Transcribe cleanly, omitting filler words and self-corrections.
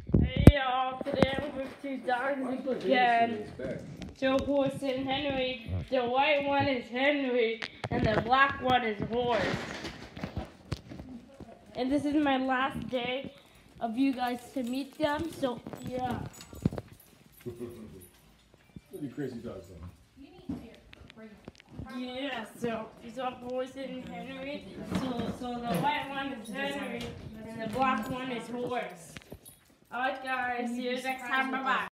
Hey y'all, today I'm with two dogs again. So Horse and Henry. The white one is Henry and the black one is Horse. And this is my last day of you guys to meet them, so yeah. Look at crazy dogs then. Yeah, so these are Horse and Henry. So the white one is Henry and the black one is Horse. Alright guys, see you next time, bye bye.